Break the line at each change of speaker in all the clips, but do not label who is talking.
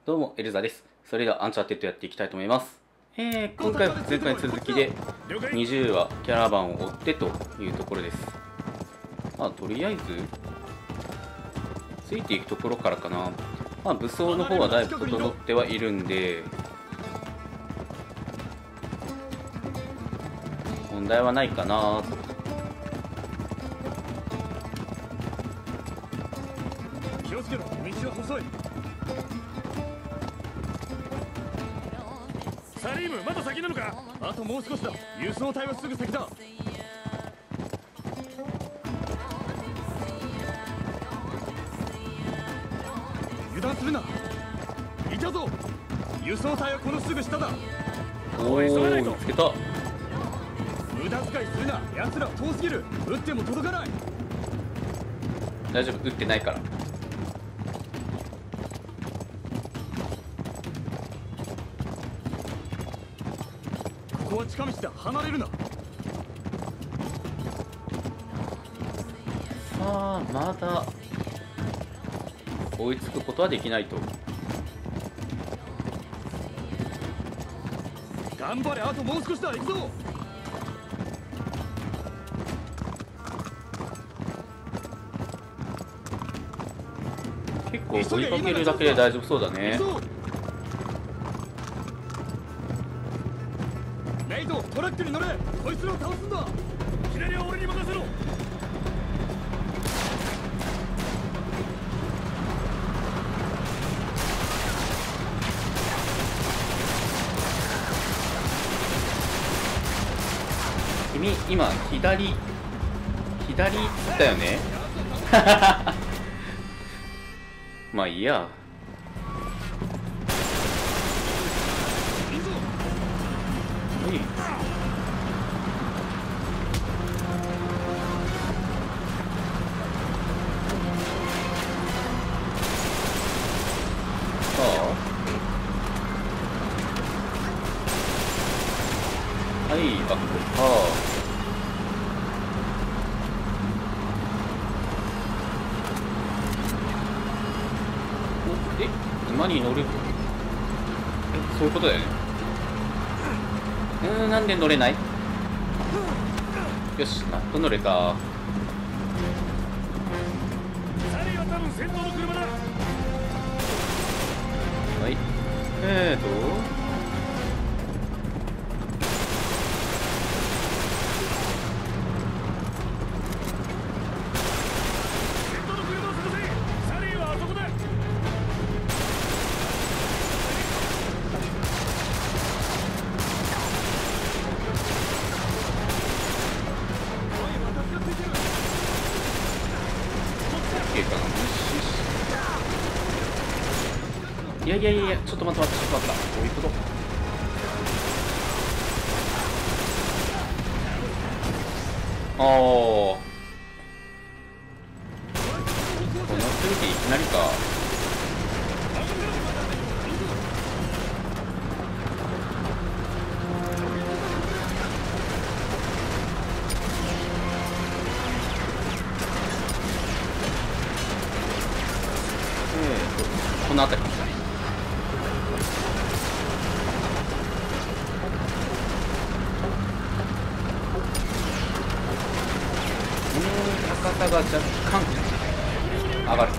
どうも、エルザです。それではアンチャーテッドやっていきたいと思います。今回は前回に続きで20話キャラバンを追ってというところです。まあ、とりあえずついていくところからかな。まあ、武装の方はだいぶ整ってはいるんで問題はないかなと。
気をつけろ、道は細い。サリーム、まだ先なのか。あともう少しだ。輸送隊はすぐ先だ。油断するな。いたぞ。輸送隊はこのすぐ下だ。
おお、見つけた。
無駄遣いするな。奴らは遠すぎる。撃っても届かない。
大丈夫、撃ってないから。
ここは近道だ。離れるな。さ
あ、まだ追いつくことはできないと。
頑張れ、あともう少しだ。行くぞ。
結構追いかけるだけで大丈夫そうだね。
レイト、トラックに乗れ。こいつらを倒すんだ。左は俺に任せろ。
君今左っつったよね。まあいいや。はい、さあ、はい、バック。馬に乗る。そういうことだよね。なんで乗れない。よし、やっと乗れた。
サリーは多分先頭の車だ。
はい、
先頭の車を探せ。サリーはあそこだ。
OK かな。いやいやいや、ちょっと待った。どういうこと。ああ、この数でいきなりか。この辺り。高さが若干上がる。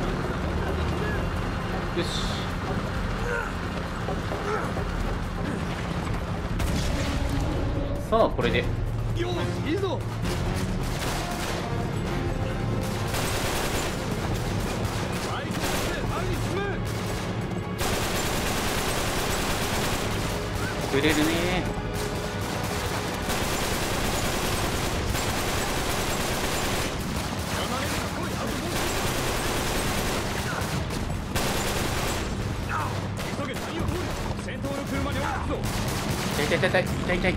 よし。さあ、これで
よし、いいぞ。
くれるね。痛い。しっかり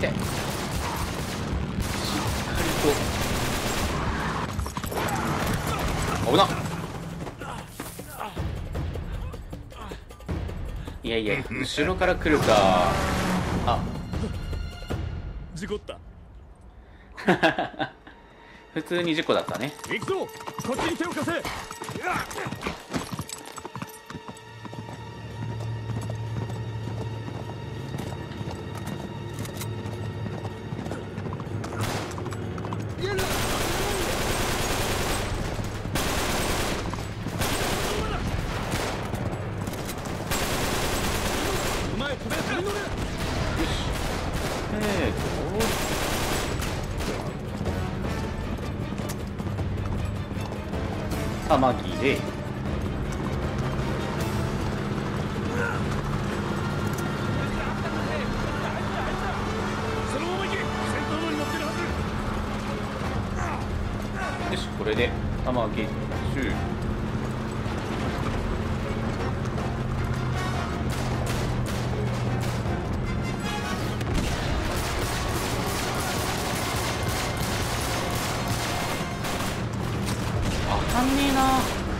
と。危なっ。いやいや、後ろから来るか。あ、
事故った。
普通に事故だったね。
行くぞ。こっちに手を貸せ。
玉木で
そのまま行け。先頭のに乗ってるはず。
よし、これで玉木中。当たんねえな。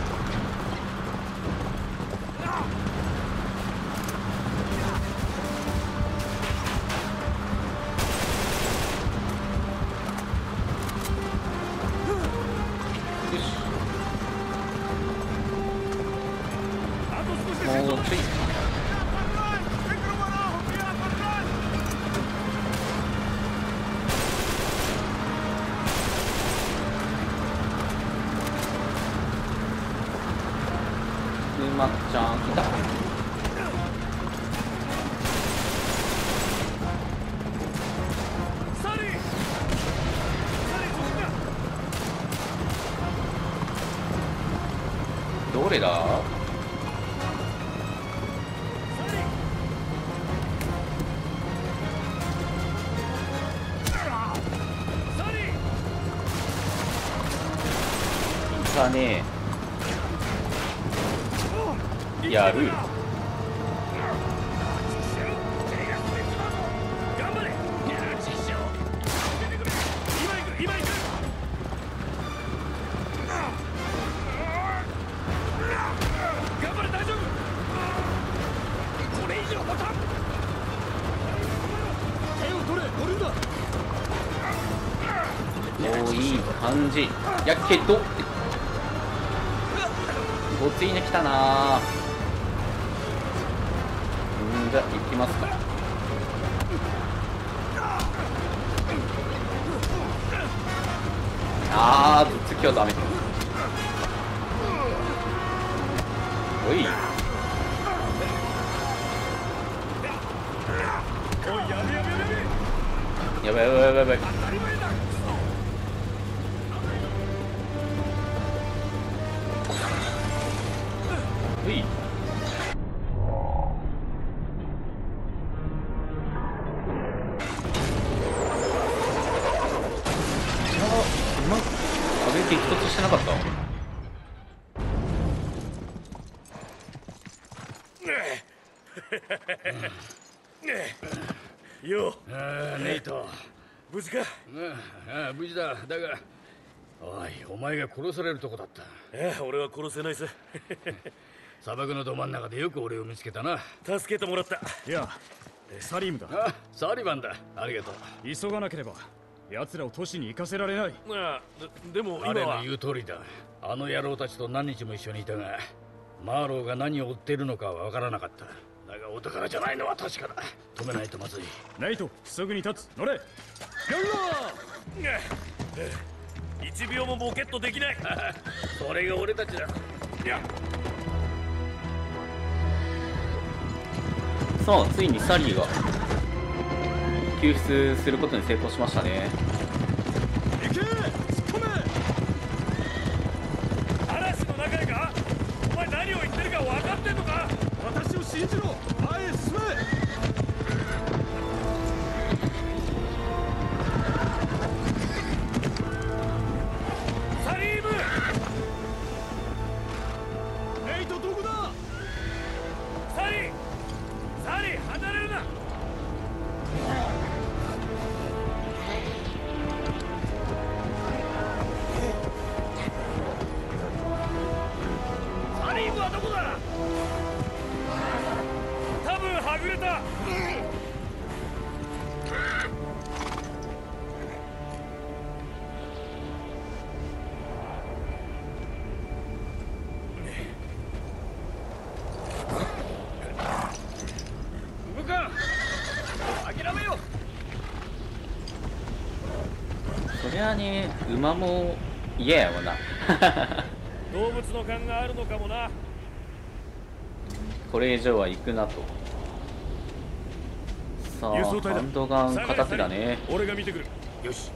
よし、
あと少しで
もうちょい。まっちゃんいた。
サリー
どれだ。いたね。やる。おー、いい感じやけどごついねきたな。じゃあ行きますか。あー、次はダメ。おい、やばいやばいやばいやばい。おい、壁激突してなかった。
よ
ああ、ネイト。
無事か。
ああ、無事だ。だが、おい、お前が殺されるとこだった。
俺は殺せないさ。
砂漠のど真ん中でよく俺を見つけたな。
助けてもらった。いや、サリームだ。
あ、サリバンだ。ありがとう。
急がなければ奴らを都市に行かせられない。でも今
彼の
は
言う通りだ。あの野郎たちと何日も一緒にいたが、マーローが何を追っているのかは分からなかった。だがお宝じゃないのは確かだ。止めないとまずい。
ナイト、すぐに立つ。乗れ。やるな。1秒もボケットできない。
それが俺たちだ。
いや、
さあ、ついにサリーが救出することに成功しましたね。
行け。突っ込め。嵐の中へか。お前何を言ってるか分かってんのか。私を信じろ。前へ進め。サリーム。ネイト、どこだ。サリー離れるな。サリームはどこだ。多分はぐれた。
動かん。諦めよ。
そりゃあね、馬も嫌やわな。
動物の勘があるのかもな。
これ以上は行くなと。 さハンドガン片手だね。
俺が見てくる。
よし。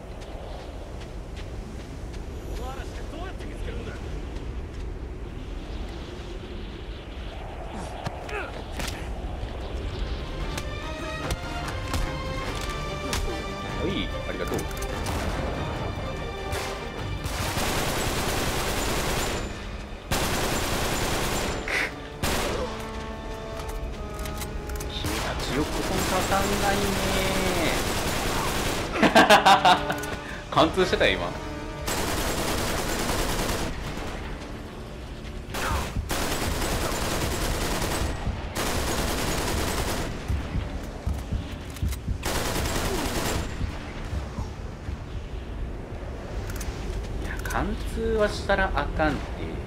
この嵐でどうやって見つけるんだ。
はい、ありがとう。君たちよく本刺さんないね貫通してたよ今。貫通はしたらあかんって。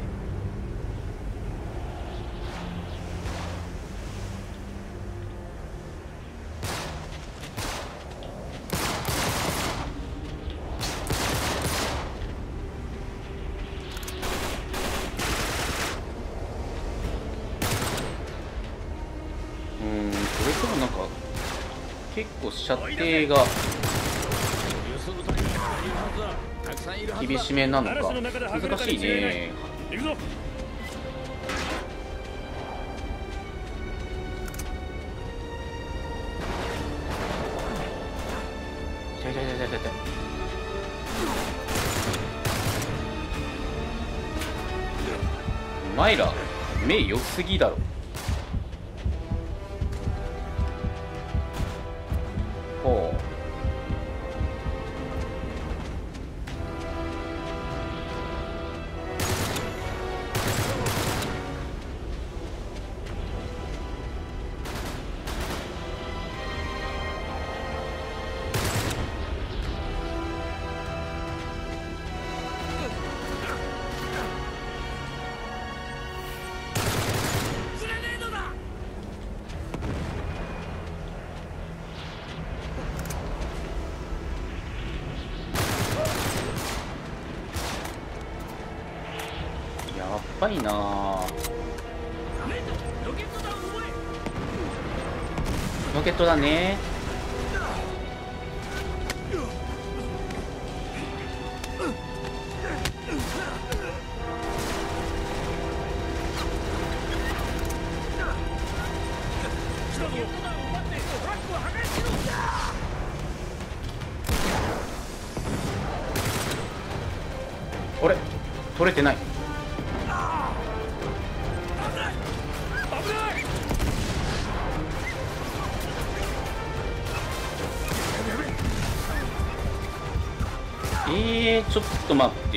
それともなんか結構射程が厳しめなのか難しいね。
行くぞ。
痛い痛い痛い痛い痛い。お前ら目良すぎだろ。ほう。やっばいなあ。ロケットだね。あれ取れてない。ちょっと待って。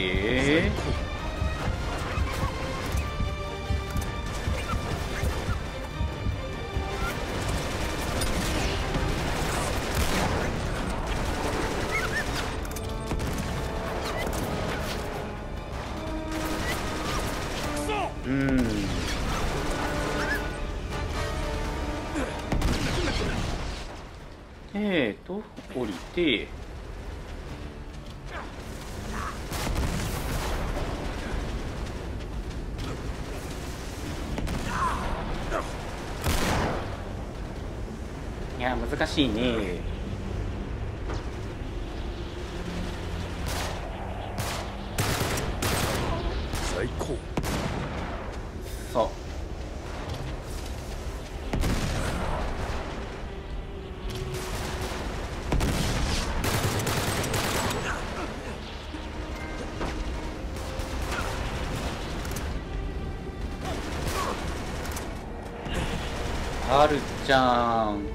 降りて。いや難しいね。
最高。
そう。はるちゃん。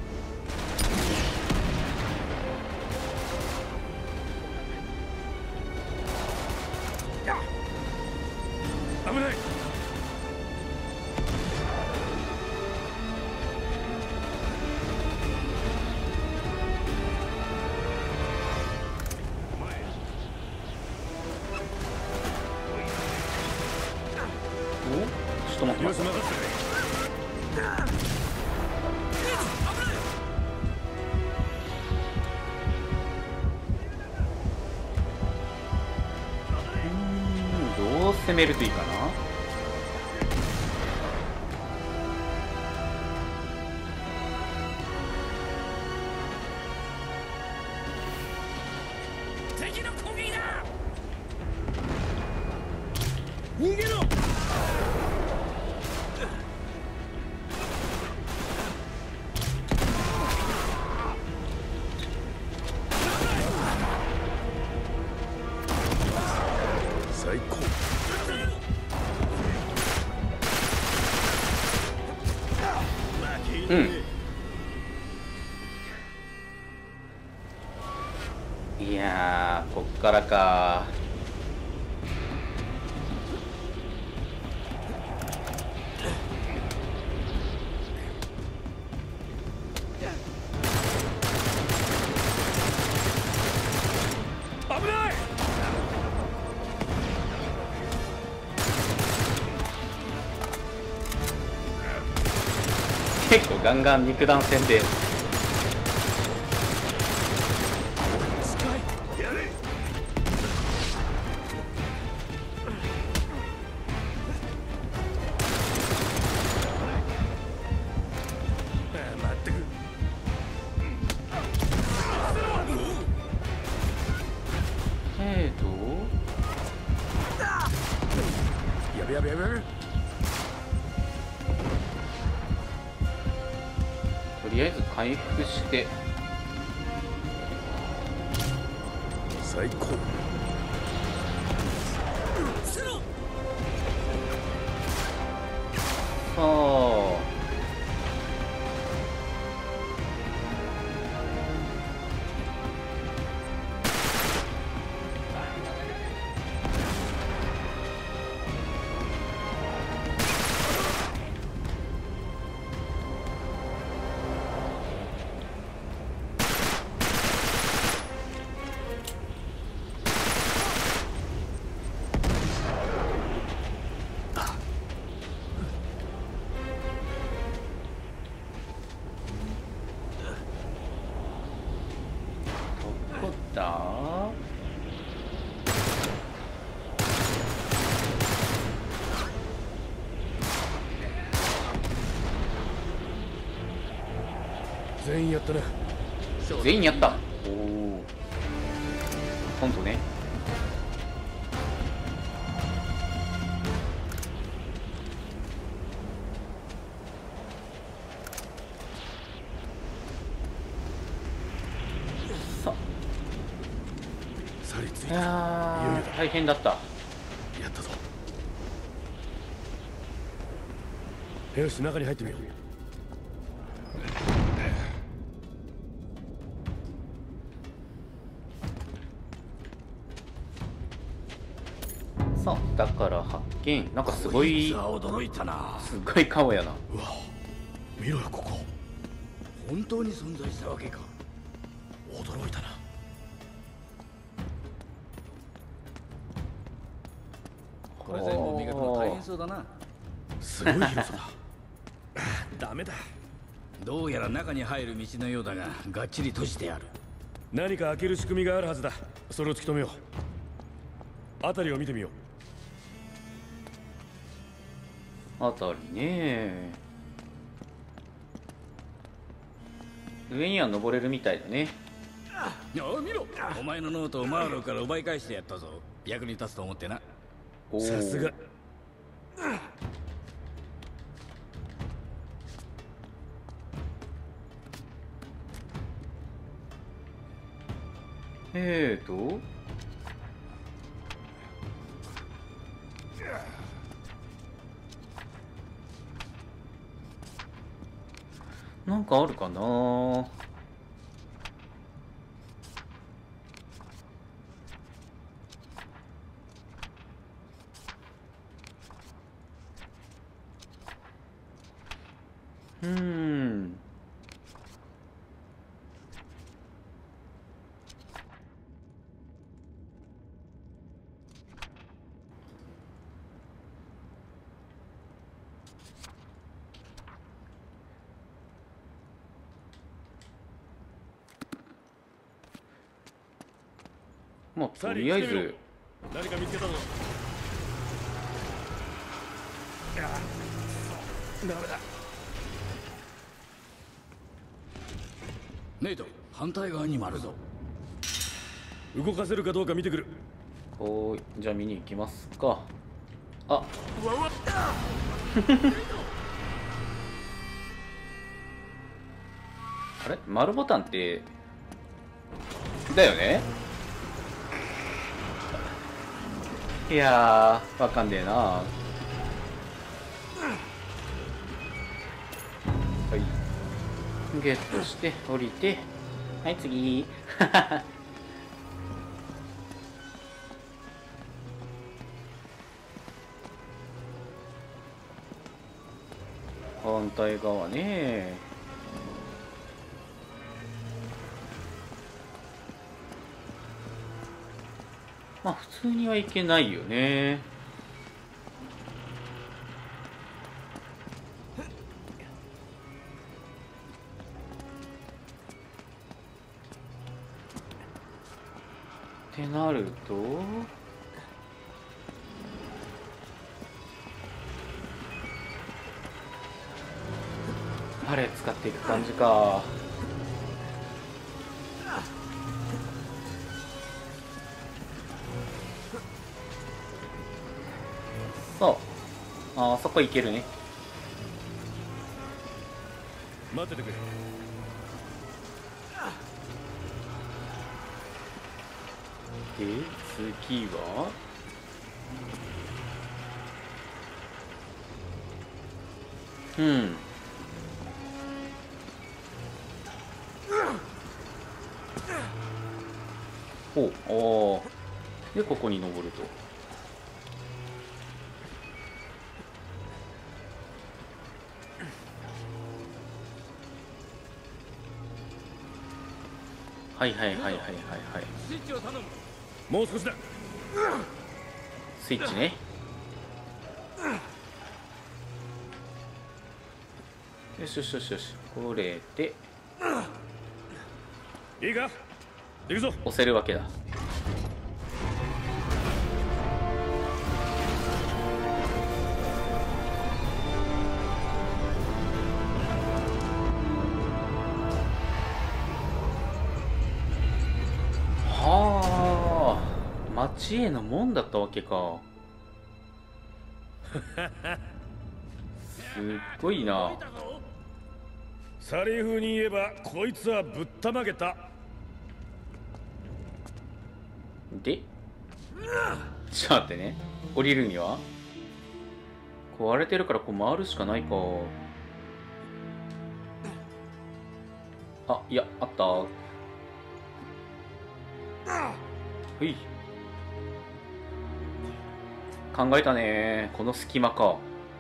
危ない。
お、ちょっと待って。どう攻めるといいかな。 うん。いやー、こっからか。
危ない。
結構ガンガン肉弾戦で。
近い。やれ。まったく。やべやべやべやべ。
とりあえず回復して
最高。
さあどこだ。
全員やったな。
全員やった。おお、ほんとね。さ
去りつい
い
た。
やー大変だった。
やったぞ。よし、中に入ってみよう。
さあだから発見。なんかすごい
驚いたな。
すごい顔やな。
うわ、見ろよここ。
本当に存在したわけか。
驚いたな。
これ全部磨くの大変そうだな。
すごい広さだ。ダメだ。
どうやら中に入る道のようだが、がっちり閉じてある。
何か開ける仕組みがあるはずだ。それを突き止めよう。辺りを見てみよう。
あたりね。上には登れるみたいだね。
おい見ろ、お前のノートをマーローから奪い返してやったぞ。役に立つと思ってな。
おー
さすが。
なんかあるかな。まあとりあえず
何か見つけたぞ。いや、ダメだ。
ネイト、反対側にもあるぞ。
動かせるかどうか見てくる。
おーい、じゃあ見に行きますか。あ、
うわうわ。
あれ丸ボタンってだよね。いやーわかんねえな。はい。 ゲットして降りて、はい次。反対側ね。まあ普通にはいけないよね。ってなると、あれ使っていく感じか。そう、あそこ行けるね。
待っててくれ。
で次はほう、ああでここに登ると。はいはいはいはいはいはい。
スイッチを頼む。もう少しだ。
スイッチね。よしよしよしよし、これで
いいか、行くぞ。
押せるわけだ。はあ、町への門だったわけか。すっごいな。
サリー風に言えばこいつはぶったまげた。
でちょっと待ってね、降りるには壊れてるからこう回るしかないか。あ、いや、あった。ほい、考えたね。この隙間か。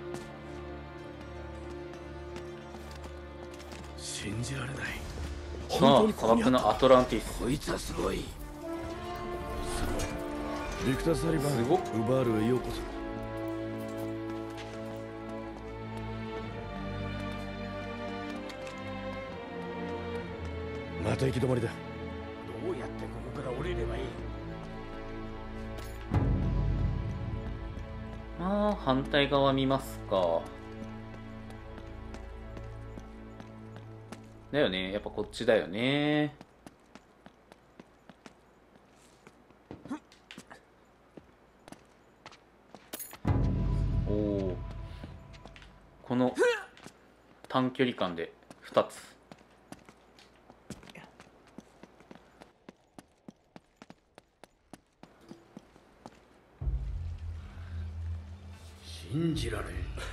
信じられない。
さあ、砂漠のアトランティス。
こいつはすごい。
ビクター・サリバン、
すごっ。
ウバールへようこそ。また行き止まりだ。
どうやってここから降りればいい？
まあ反対側見ますか。だよね、やっぱこっちだよね。おお、この短距離間で2つ。
信じられん。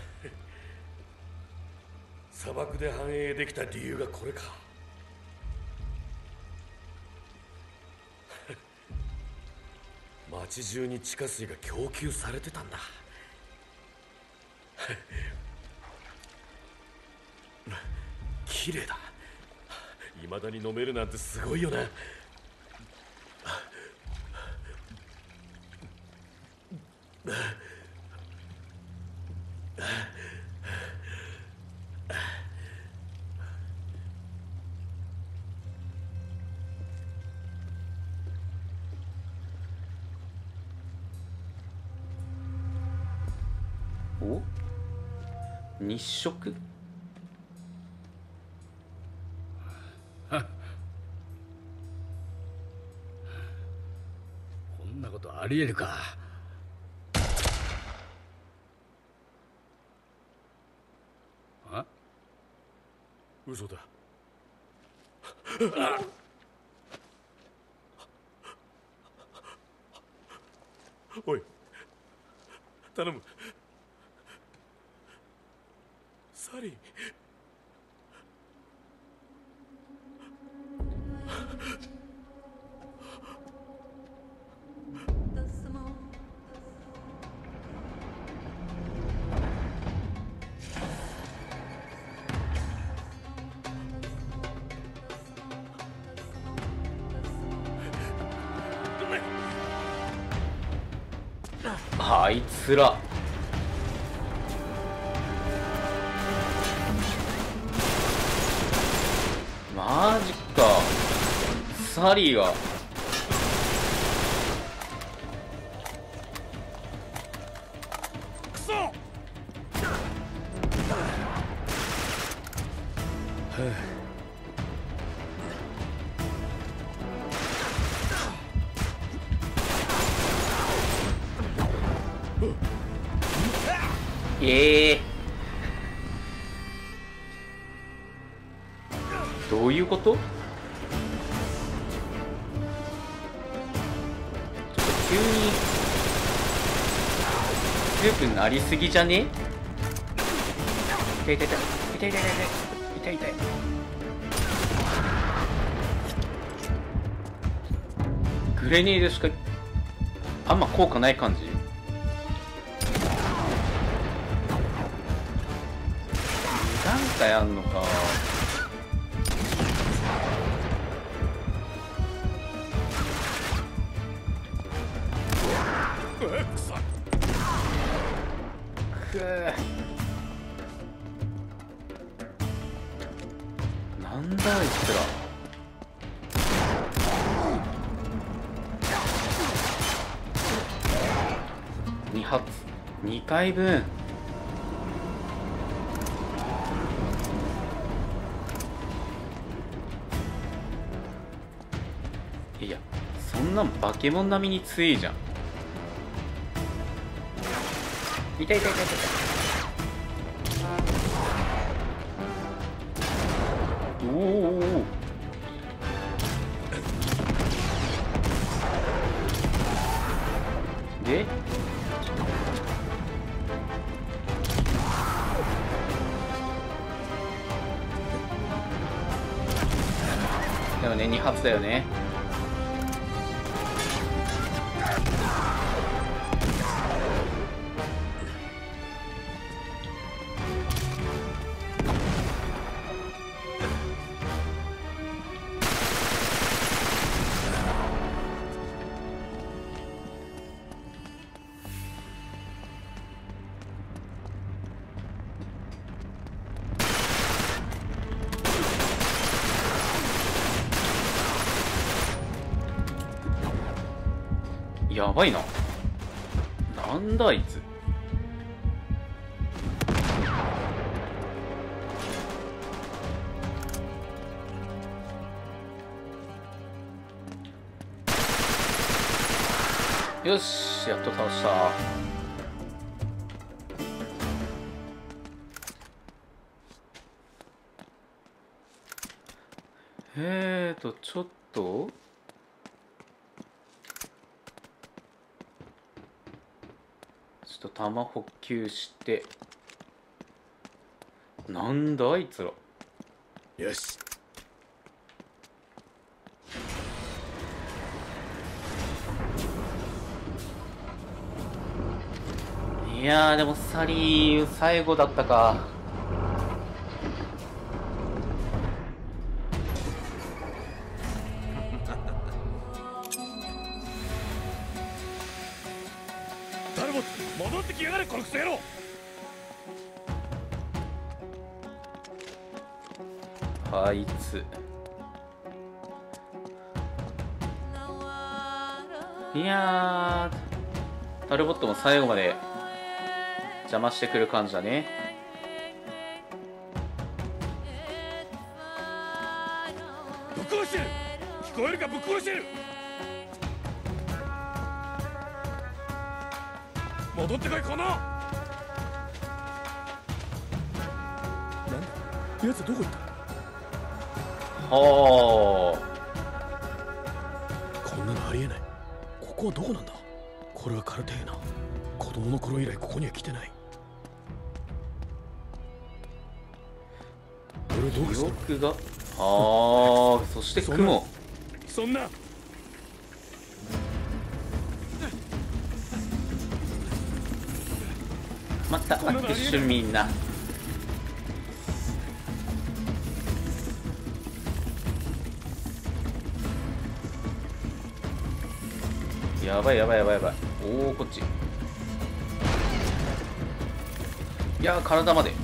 砂漠で繁栄できた理由がこれか。街中に地下水が供給されてたんだ。綺麗だ。未だに飲めるなんてすごいよな。
お、日食。
こんなことありえるか。あ？
嘘だ。おい、頼む。サリー。
あいつらマジか。サリーが
クソ。
どういうこと？ちょっと急に強くなりすぎじゃね？痛い痛い痛い痛い痛い痛い痛い痛い。グレネードしかあんま効果ない感じ。なんかやんのか。なんだあいつら。2発2回分。いやそんなんバケモン並みに強いじゃん。痛い痛い痛い痛い。おお。でだよね、2発だよね。やばいな。なんだあいつ。よし、やっと倒した。ちょっと弾補給して。なんだあいつら。
よし。
いやーでもサリー最後だったか。
タルボス戻ってきやがれこのクソ野郎。
あいつ。いやータルボットも最後まで邪魔してくる感じだね。
ぶっ殺してる。聞こえるか、ぶっ殺してる。戻ってこいこの。なんだ奴どこ行った。
は
こんなのありえない。ここはどこなんだ。これはカルテーナ。子供の頃以来ここには来てない。俺どう
あ、
した
記憶が。ああ、そして雲。
そんな。
また一瞬みんな。やばいやばいやばいやばい。おお、こっち。 いやー、体まで。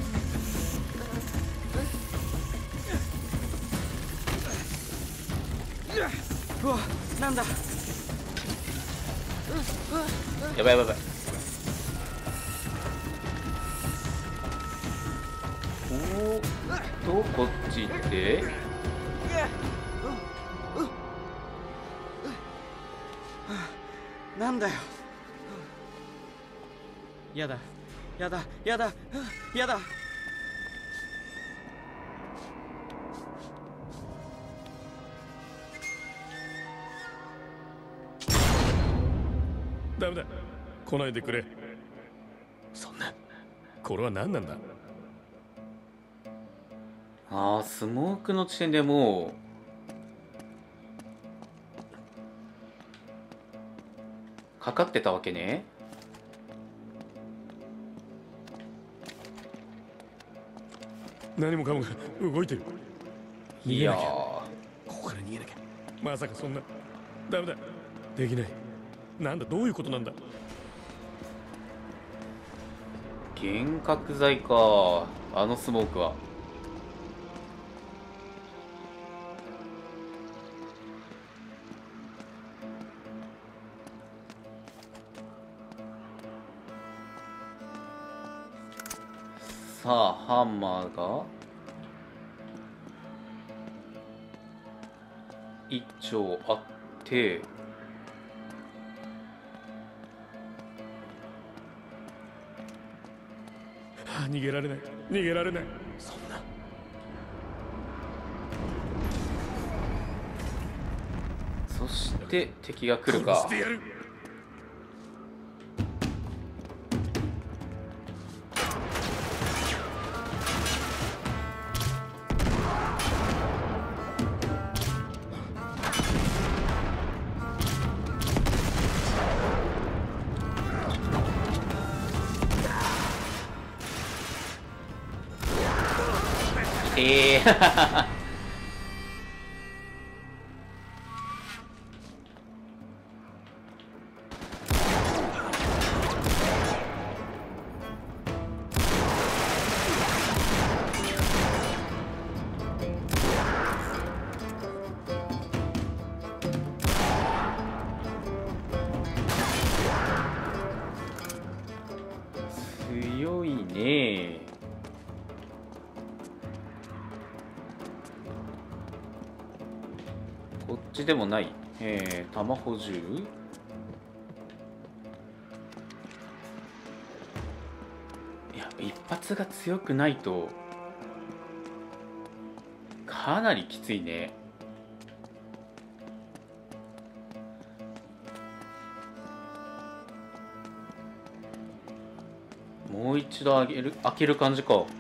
うわ、なんだ。
やばいやばいやばい。こっち行って。
なんだよ。やだやだやだやだ。
ダメだ、来ないでくれ。そんな、これは何なんだ。
ああ、スモークの地点でもうかかってたわけね。
何もかもが動いてる。
いやー、
ここから逃げなきゃ。まさかそんな。ダメだ、できない。なんだ、どういうことなんだ。
幻覚剤か。あのスモークは。さあ、ハンマーが一丁あって、
逃げられない、逃げられない。そんな。
そして敵が来るか。
殺してやる。
強いね。こっちでもない。弾補充。いや、一発が強くないとかなりきついね。もう一度開ける感じか。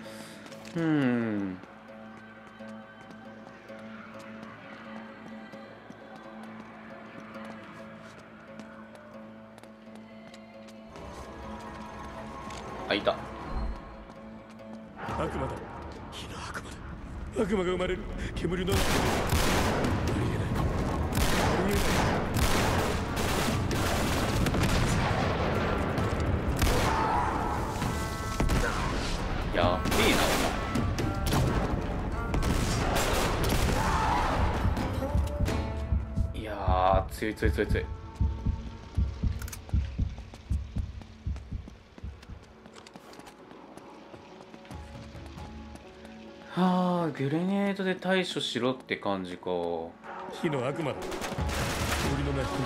開いた。
悪魔だ、火の悪魔だ。悪魔が生まれる。煙の中で。ありえない、ありえない。
やべえな。いやー、強い強い強い強い。はあ、グレネードで対処しろって感じか。
火の悪魔だ、煙の中で。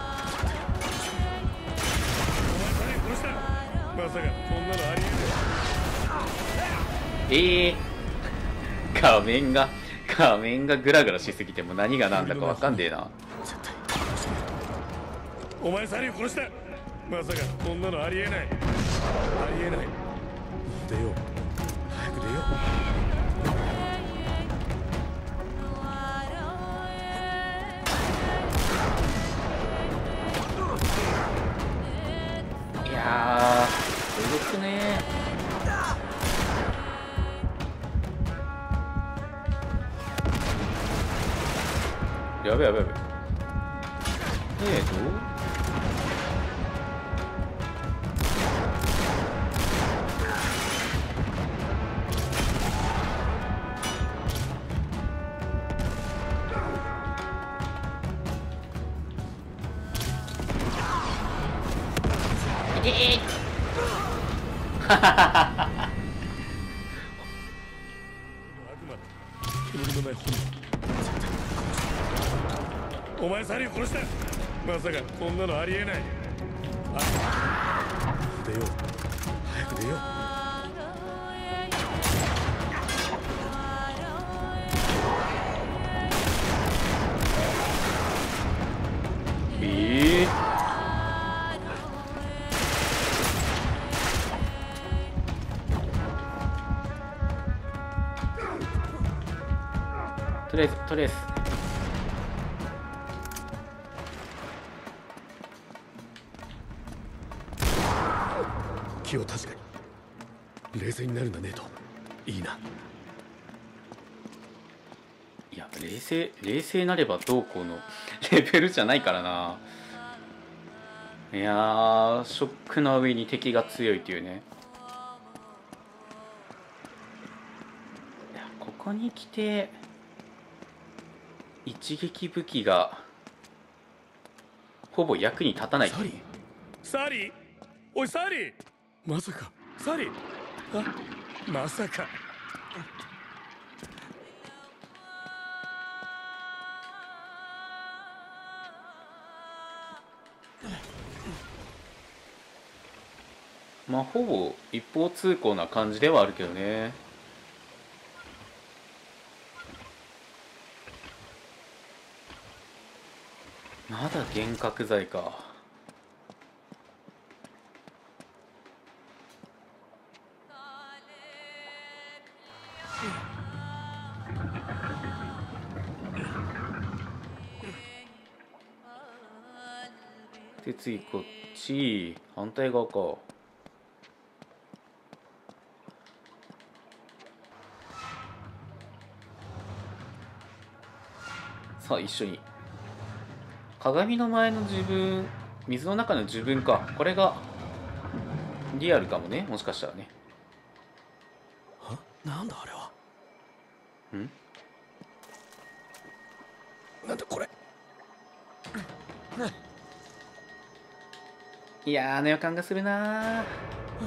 お前誰殺した。まさかそんなのありえない。
画面がグラグラしすぎても何が何だかわかんねえな。
絶対殺してやる。お前サリを殺した。まさかそんなのありえない、ありえない。出よう、早く出よう。
いやー、動くねー。やべやべやべ。 てー
悪魔煙のない本絶対お前サリーを殺した。まさかこんなのありえない。出よう、早く出よう。
とりあえず
気を確かに冷静になるんだねといいな。
いや冷静なればどうこうのレベルじゃないからな。いやー、ショックな上に敵が強いっていうね。いや、ここに来て一撃武器がほぼ役に立たない。
サリー、おいサリー、まさかサリー、まさか。
まあほぼ一方通行な感じではあるけどね。まだ幻覚剤か。で次こっち反対側か。さあ一緒に。鏡の前の自分、水の中の自分か。これがリアルかもね、もしかしたらね。
なんだあれは。なんだこれ。
いやー、あの予感がするなー。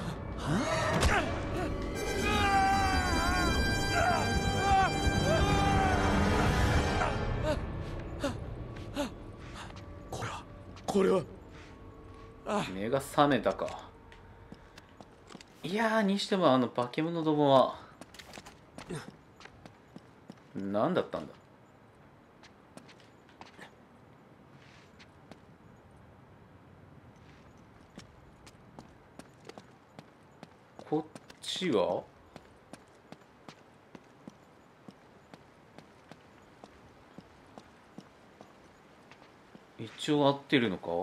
これは
目が覚めたか。いやー、にしてもあの化け物どもは何だったんだ。こっちは一応合ってるのか。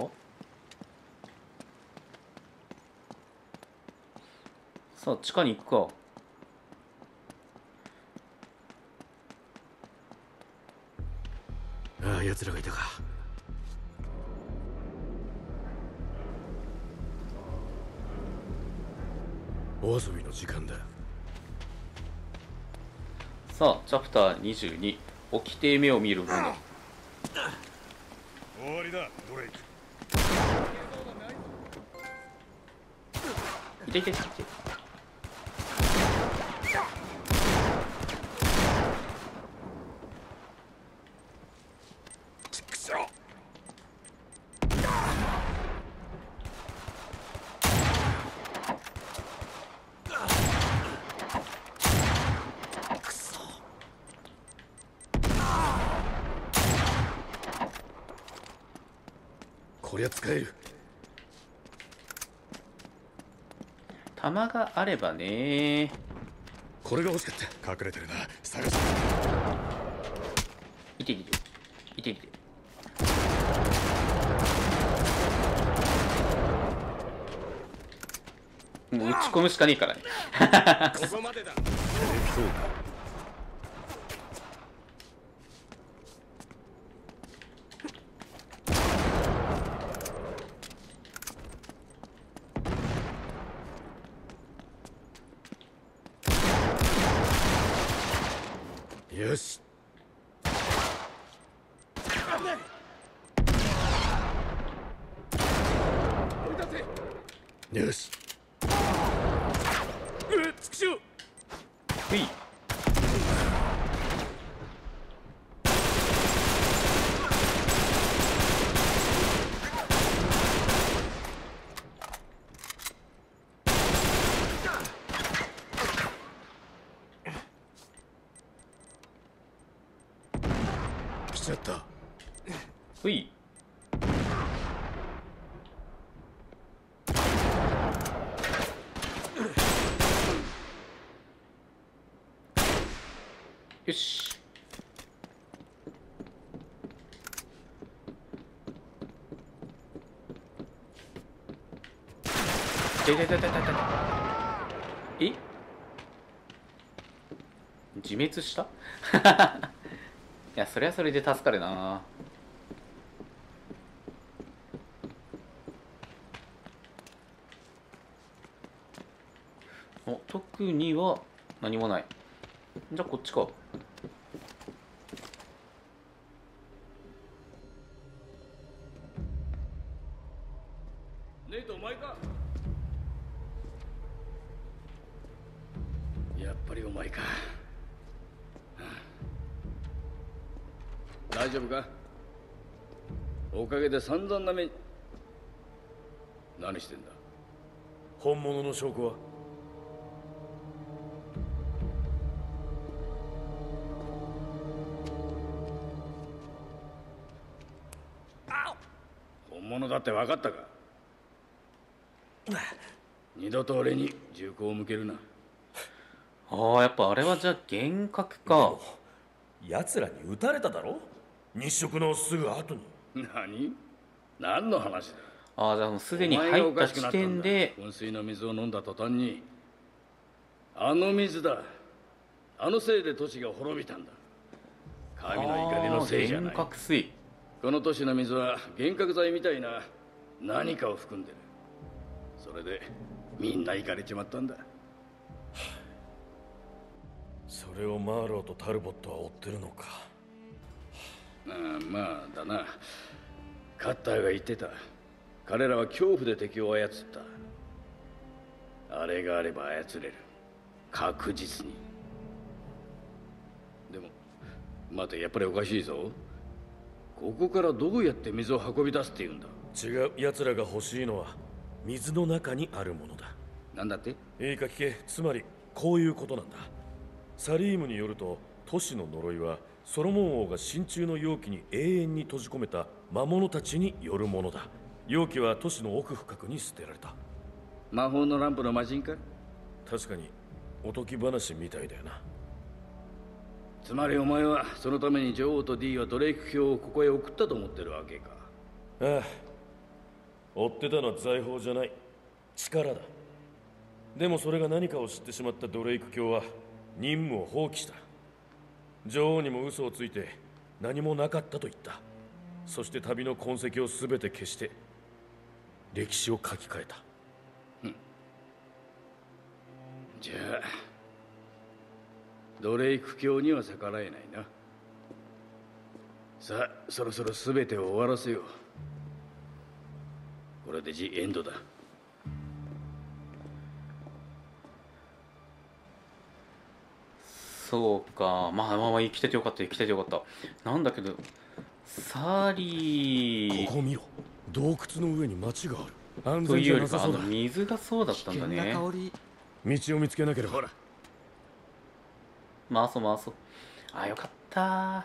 さあ地下に行くか。
ああ、奴らがいたか。お遊びの時間だ。
さあチャプター22、起きて目を見るもの。
終わりだドレイク。
いていていて。
こりゃ使える。
弾があればね。
これが欲しかった。隠れてるな、探せ。
いていていていて。もう打ち込むしかねえからね。
ここまでだ。よし。 よし。つくしょう。
ふい。
来ちゃった。
ふい。よし。え、自滅したいや、それはそれで助かるな。お、特には何もない。じゃあこっちか。
ネイト、お前か。やっぱりお前か。大丈夫か。おかげで散々な目。何してんだ。
本物の証拠は？
本物だって分かったか。二度と俺に銃口を向けるな。
ああ、やっぱあれはじゃあ幻覚か。
奴らに撃たれただろ、日食のすぐ後に。
何の話だ。
ああ、じゃあもうすでに入った時点で。
噴水の水を飲んだ途端に、あの水だ、あのせいで都市が滅びたんだ。神の怒りのせいじゃない。
幻覚水。
この都市の水は幻覚剤みたいな何かを含んでる。それでみんな行かれちまったんだ。
それをマーローとタルボットは追ってるのか。
まあだな。カッターが言ってた。彼らは恐怖で敵を操った。あれがあれば操れる。確実に。でも待て、やっぱりおかしいぞ。ここからどうやって水を運び出すって言うんだ。
違う。奴らが欲しいのは水の中にあるものだ。
なんだって。
いいか聞け。つまりこういうことなんだ。サリームによると、都市の呪いはソロモン王が真鍮の容器に永遠に閉じ込めた魔物たちによるものだ。容器は都市の奥深くに捨てられた。
魔法のランプの魔人か。
確かにおとぎ話みたいだよな。
つまりお前はそのために女王と D はドレイク卿をここへ送ったと思ってるわけか。
ああ、追ってたのは財宝じゃない、力だ。でもそれが何かを知ってしまったドレイク卿は任務を放棄した。女王にも嘘をついて何もなかったと言った。そして旅の痕跡を全て消して歴史を書き換えた。
じゃあドレイク卿には逆らえないな。さあ、そろそろ全てを終わらせよう。これでジ・エンドだ。
そうか。まあ生きててよかった、生きててよかった。なんだけどサリー
ここ見ろ。洞窟の上に町がある。安全じ
というよりか
ゃなさそうだ。
水がそうだったんだね。
香り。
道を見つけなければ。ほら、
回そう回そう。あ、よかった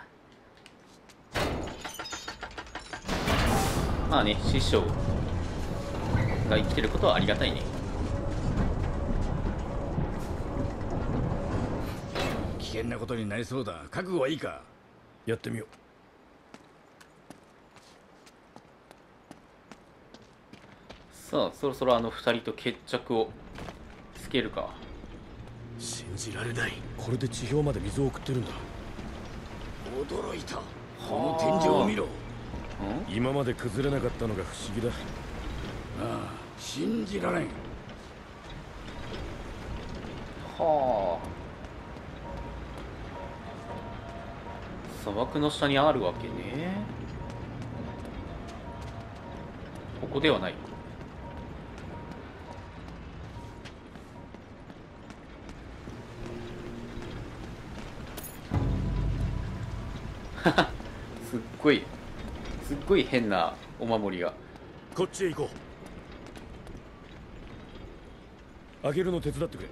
まあね、師匠が生きてることはありがたいね。
危険なことになりそうだ。覚悟はいいか。
やってみよう。
さあ、そろそろあの二人と決着をつけるか。
信じられない。これで地表まで水を送ってるんだ。
驚いた。この天井を見ろ。
今まで崩れなかったのが不思議だ。
ああ、信じられん。
はあ。砂漠の下にあるわけね。ここではない。 すっごい変なお守りが。
こっちへ行こう。開けるの手伝ってくれ。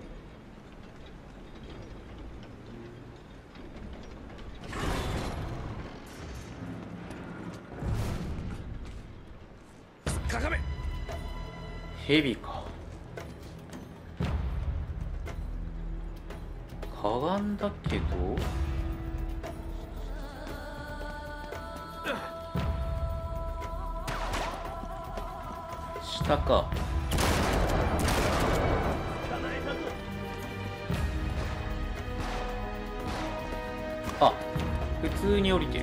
かかめ。
蛇か。かがんだけど下か。あ、普通に降りてる。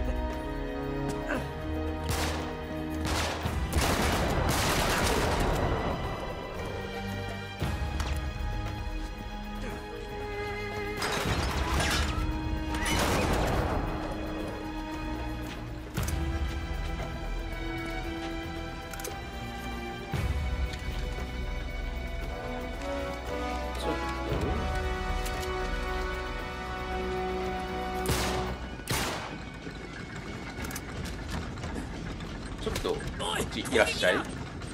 ちょっとこっちいらっしゃい。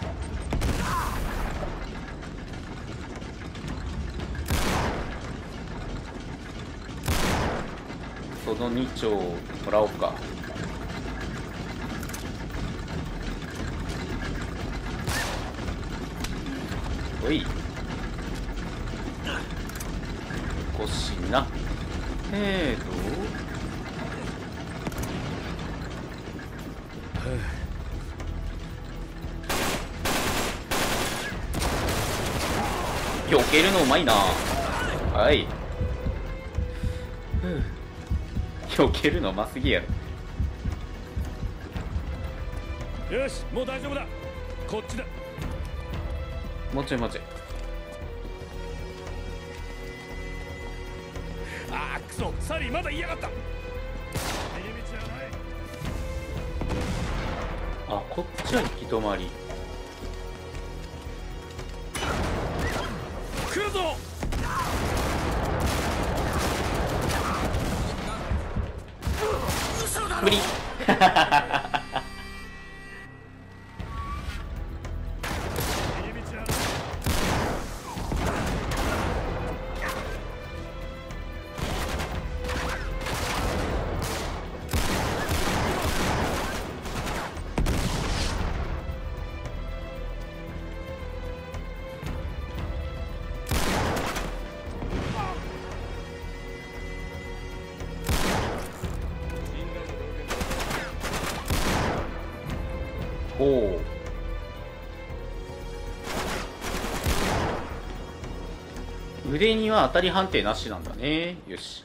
その2丁を取らおうか。おいこしな。避けるのうまいな。はい。避けるのうますぎやろ。
よし、もう大丈夫だ。こっちだ。
もうちょいもうちょい。
ああ、クソ、サリーまだ嫌がった。逃げ道はない。
あ、こっちは行き止まり。
来るぞ。
無理。おお、腕には当たり判定なしなんだね。よし。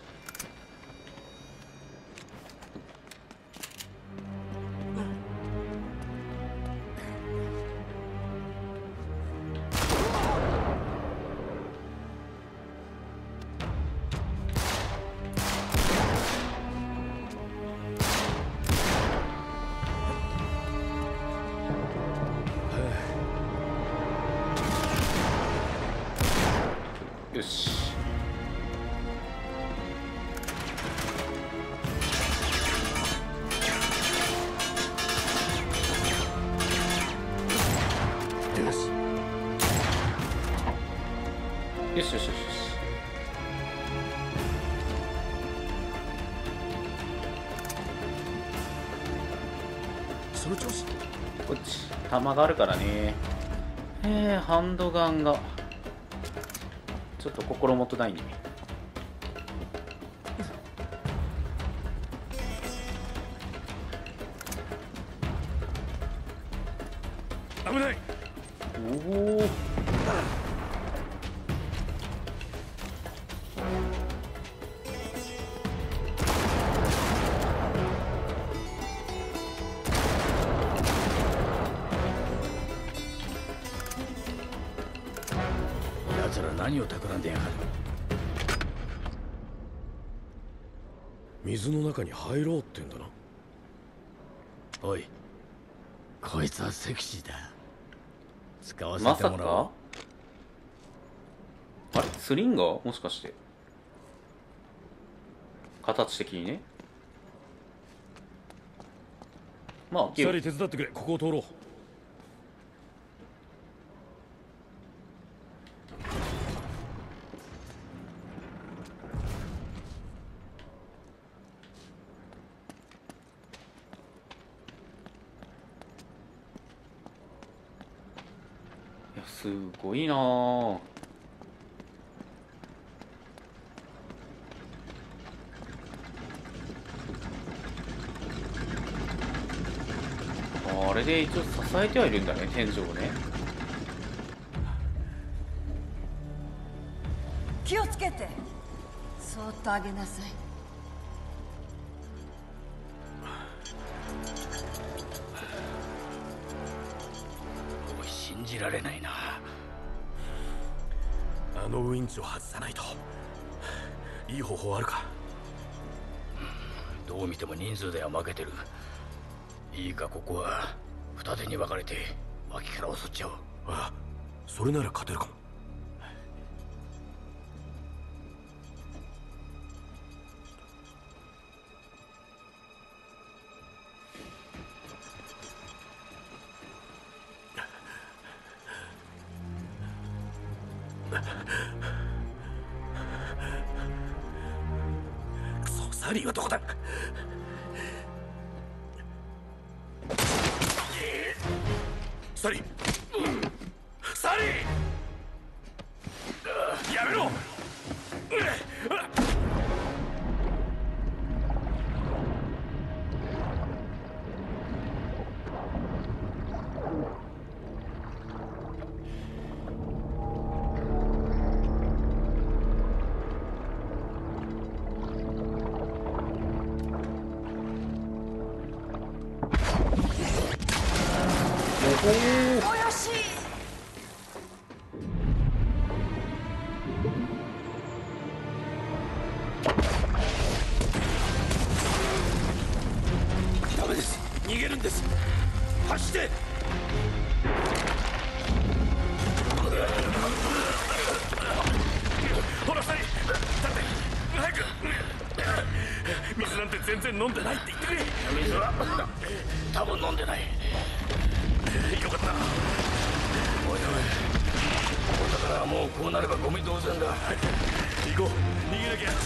よし。よしよしよしよし。
その調子。
こっち弾があるからね。ハンドガンがちょっと心もとないね。
危ない。
おお。
奴ら何を企んでやがる。
水の中に入ろうってんだな。
おい、こいつはセクシーだ。使わせ
まさ
てもらおう。
かあれスリンガーもしかして。形的にね。 まあ
シャリ手伝ってくれ。ここを通ろう。
いやすごいなあ。あれで一応支えてはいるんだね、天井をね。
気をつけて。そーっと上げなさい。
おい、信じられないな。
あのウインチを外さないと。いい方法あるか？
どう見ても人数では負けてる。いいか、ここは二手に分かれて脇から襲っちゃおう。
ああ、それなら勝てるかも。クソ、サリーはどこだ？サリー、サリー、やめろ！
およし。
ダメです。逃げるんです。走って。ほら、サリー、立って早く。水なんて全然飲んでないって言ってくれ。
水は多分飲んでない。
よかった。
おいおい、お宝はもうこうなればゴミ同然だ。
行こう。逃げなきゃ。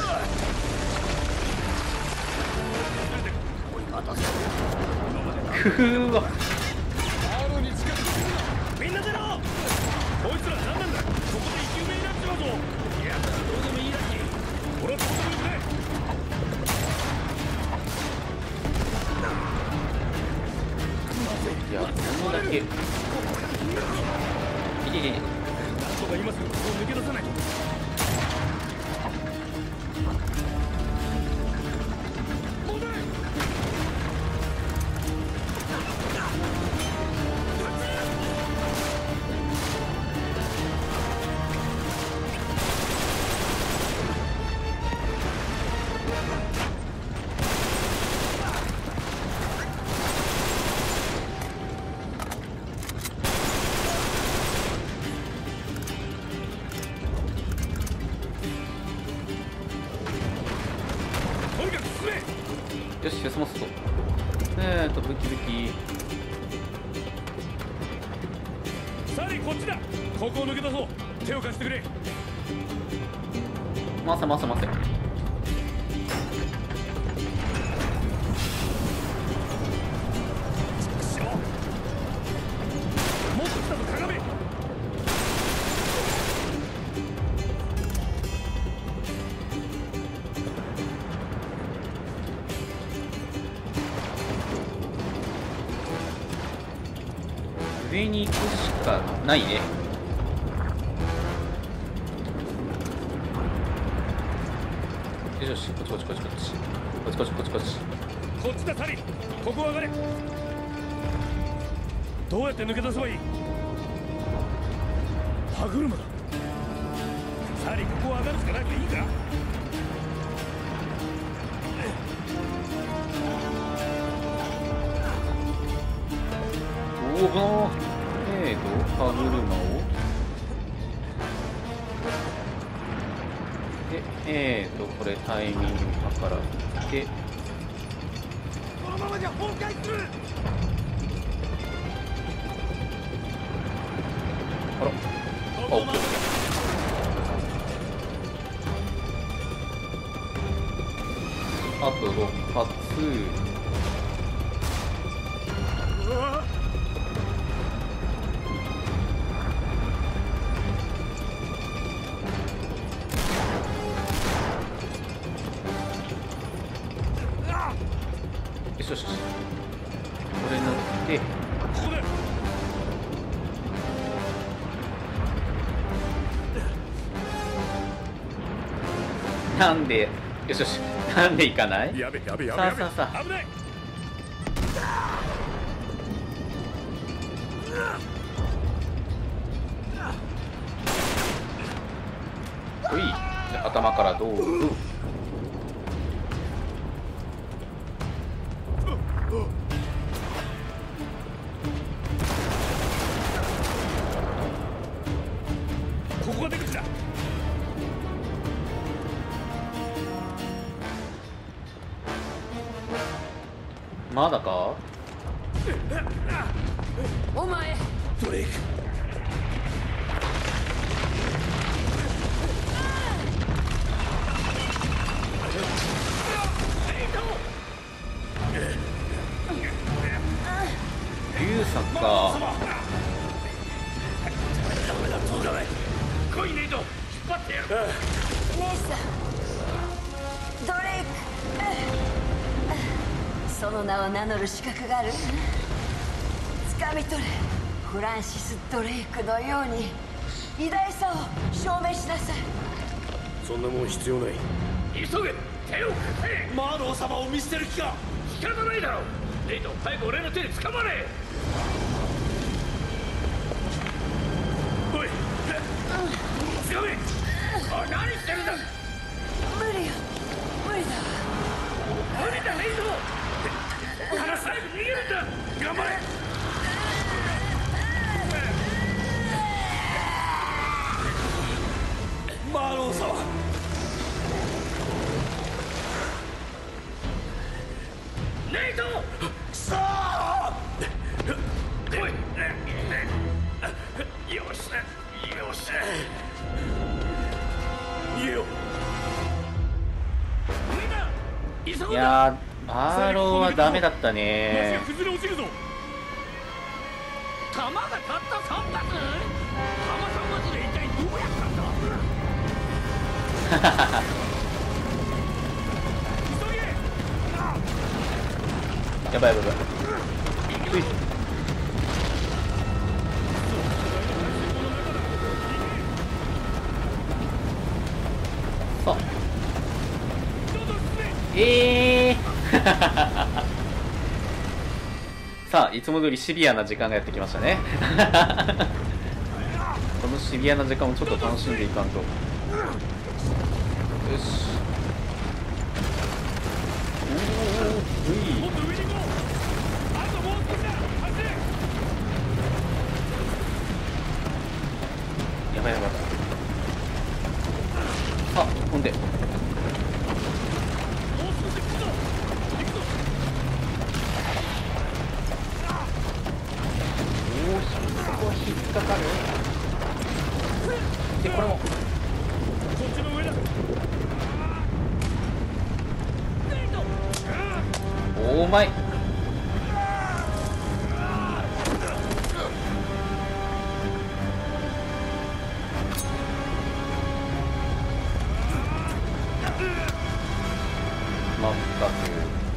おい、待たせろ。
うわ、
みんな出ろ。こいつら何なんだ。ここで生き埋めになっちまうぞ。いや、どうでもいいらしい。俺はここで行くね。
いや、こんだけ。いけいけいけ。
なんとか今すぐここを抜け出さないと。
よし、休ますと。武器武器。
サリー、こっちだ。ここを抜け出そう。手を貸してくれ。
回せ回せ回せ。
もっと来たぞ、鏡。
上に行くしかないね。よしよし、こっちこっちこっちこっちこっちこっちこっちこっち。
こっちだ、サリー。ここ上がれ。どうやって抜け出せばいい？歯車だ。サリー、ここ上がるしかないからいいか？
おお、歯車をで、これタイミング計らって、
このままじゃ崩壊する。
あら、あ、オッケー。あと6発。よしよし、これ乗ってなんで、よしよし、なんで行かない？
やべやべやべ
さあ
やべ。
さあさあ、
危ない。
ほい、じゃあ頭からどうぞ。
ここが出口だ。
まだか？
お前
ドレイク。
竜さんか。
来いネイト、引っ張ってやる。
姉さんドレイク、その名を名乗る資格がある。掴み取れ。フランシス・ドレイクのように偉大さを証明しなさい。
そんなもん必要ない。
急げ、手を貸せ。
マーロー様を見捨てる気か。
仕方ないだろう。ネイト、早く俺の手で掴まれ。
おい、
掴め。おい、何してるんだ。
無理よ、無理だ。
無理だネイト。早く逃げるんだ。頑張れ。
マーロー様。
ネイト。
くそー。
来い。よし、よし。
逃げよう。
みんな急ぐんだ。
いやー、マーローはダメだったね。
崩れ落ちるぞ。
弾がたった3発。弾3発で一体どうやったんだ。
急げ。
やばいやばいやばい。うい、さあ、さあ、いつも通りシビアな時間がやってきましたね。このシビアな時間をちょっと楽しんでいかんと。よし。おー、うい、
もっと上に行こう。あともう少しだ。走れ。
やばいやばい。さあ、ほんで。
もう少し行くぞ。行くぞ。
おお、そこは引っかかる。で、これも。
こっちの上だ。
おーまい。まったく。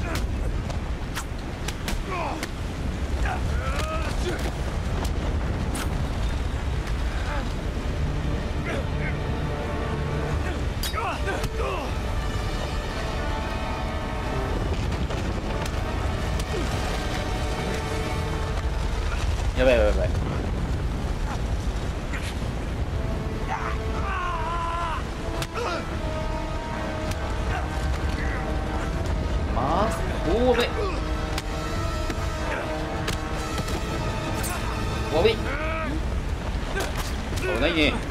やばいやばいやばい。まあ、おーべ。おべ。危ないね。よし。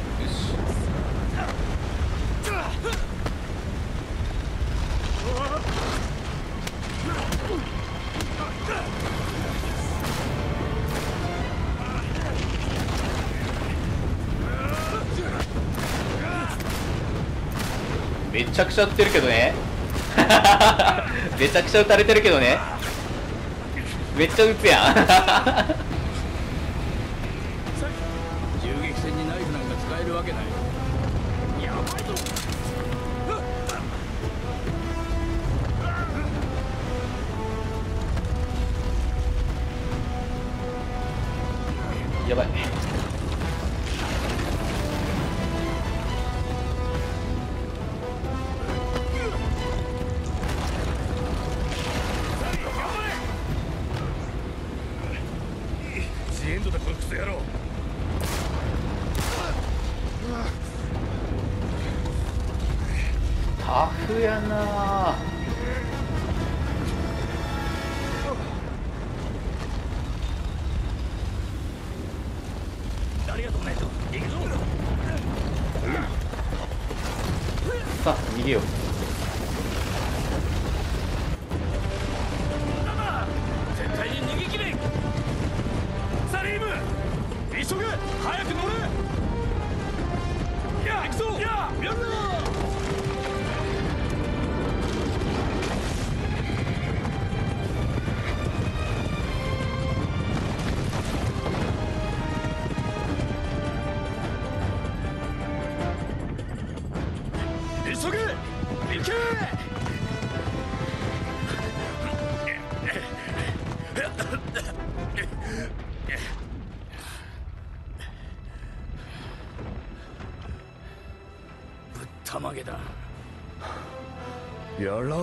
めちゃくちゃ撃ってるけどね。めちゃくちゃ撃たれてるけどね。めっちゃ撃つやん。
銃撃戦にナイフなんか使えるわけない。やばいぞ。
やばい。
ジエンドだこのクソ野郎。
タフやな。
ありがとうネイト。行くぞ。
さあ逃げよう。
絶対に逃げ切れ。サリーム、急げ。早く乗れ。行くぞ。やるぞ。急げ。行け。ぶったまげだ。
やらう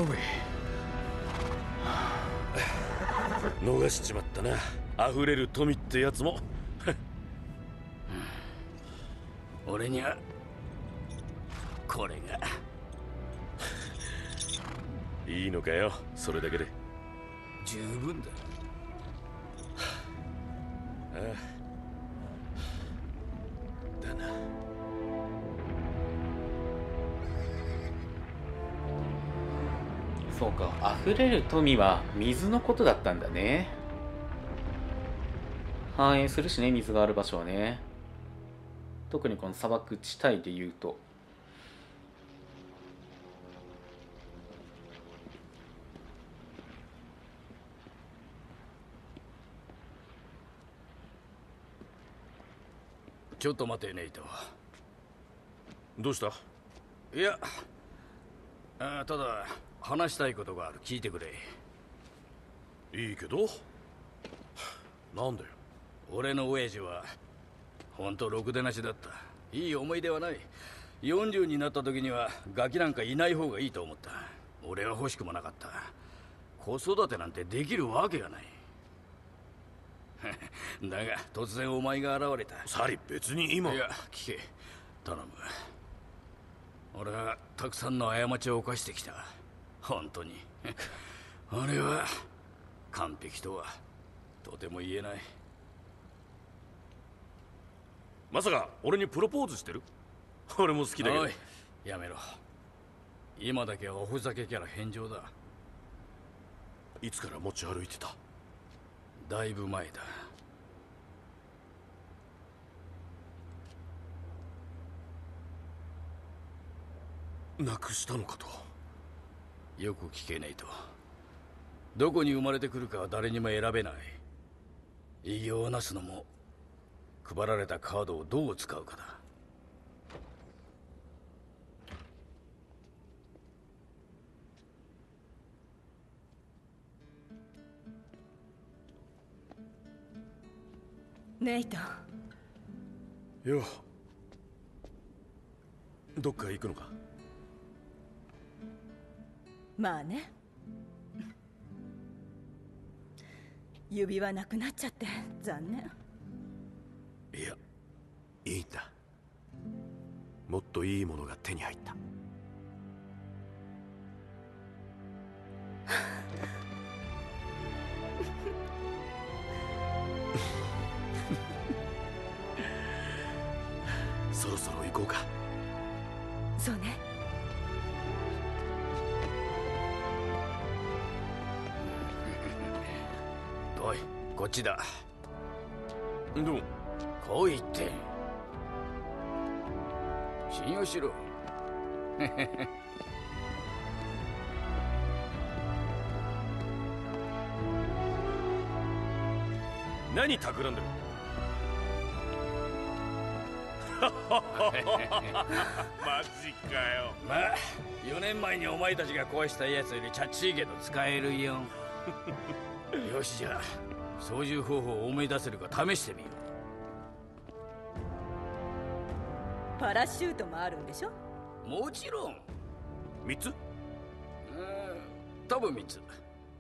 べ。逃しちまったな、溢れる富ってやつも。
俺にはこれが
いいのかよ、それだけで。
十分だ。
ああだな。
そうか、溢れる富は水のことだったんだね。反映するしね、水がある場所はね。特にこの砂漠地帯でいうと。
ちょっと待てネイト。
どうした？
いや、ただ話したいことがある。聞いてくれ。
いいけど。なんだよ。
俺の親父は本当ろくでなしだった。いい思い出はない。40になった時にはガキなんかいない方がいいと思った。俺は欲しくもなかった。子育てなんてできるわけがない。だが突然お前が現れた。
サリ、別に今。
いや、聞け。頼む。俺はたくさんの過ちを犯してきた。本当に。俺は完璧とはとても言えない。
まさか俺にプロポーズしてる？俺も好きだけど。
おい、やめろ。今だけはおふざけキャラ返上だ。
いつから持ち歩いてた？
だいぶ前だ。
なくしたのかと。
よく聞けないと。どこに生まれてくるかは誰にも選べない。偉業をなすのも配られたカードをどう使うかだ。
ネイト。
よう。どっか行くのか？
まあね。指輪なくなっちゃって残念。
いや、いいんだ。もっといいものが手に入った。そろそろ行こうか。
そうね。
おい、こっちだ。
でも
来いって。信用しろ。
何企んでる？マジかよ。
まあ4年前にお前たちが壊したやつよりチャッチーけど使えるよ。よし、じゃあ操縦方法を思い出せるか試してみよ
パラシュートもあるんでしょ。
う。もちろん。
3つ？
多分3つ。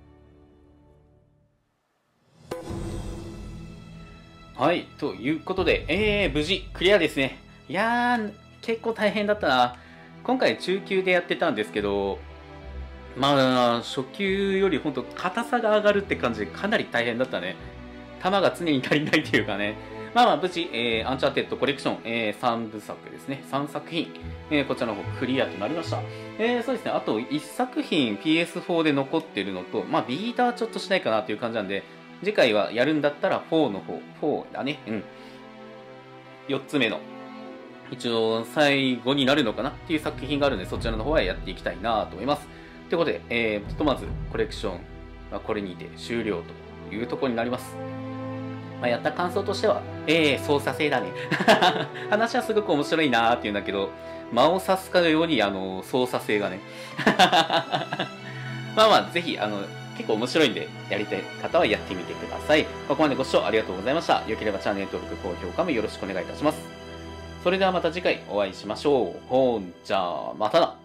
はい、ということで、無事クリアですね。いやー、結構大変だったな。今回中級でやってたんですけど、まあ、初級より本当硬さが上がるって感じでかなり大変だったね。弾が常に足りないというかね。まあまあ、無事、アンチャーテッドコレクション、3部作ですね。3作品、こちらの方クリアとなりました。そうですね、あと1作品 PS4 で残ってるのと、まあ、ビーターちょっとしないかなという感じなんで、次回はやるんだったら4の方、4だね。うん。4つ目の、一応最後になるのかなっていう作品があるので、そちらの方はやっていきたいなと思います。ということで、ひとまずコレクションはこれにて終了というところになります。まあ、やった感想としては、操作性だね。話はすごく面白いなーっていうんだけど、間を指すかのように、操作性がね。まあまあ、ぜひ、結構面白いんで、やりたい方はやってみてください。ここまでご視聴ありがとうございました。良ければチャンネル登録、高評価もよろしくお願いいたします。それではまた次回お会いしましょう。ほんじゃあ、またな。